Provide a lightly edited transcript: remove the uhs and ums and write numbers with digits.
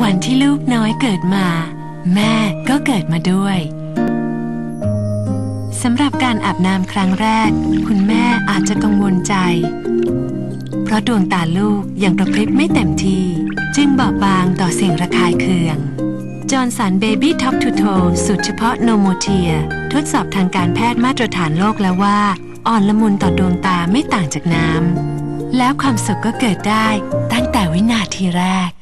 วันที่ลูกน้อยเกิดมาแม่ก็เกิดมาด้วยสำหรับการอาบน้ำครั้งแรกคุณแม่อาจจะกังวลใจเพราะดวงตาลูกยังกระพริบไม่เต็มที่จึงบอบบางต่อเสียงระคายเคืองจอห์นสันเบบี้ท็อปทูโทสูตรเฉพาะโนโมเทียทดสอบทางการแพทย์มาตรฐานโลกแล้วว่าอ่อนละมุนต่อดวงตาไม่ต่างจากน้ำแล้วความสุขก็เกิดได้ตั้งแต่วินาทีแรก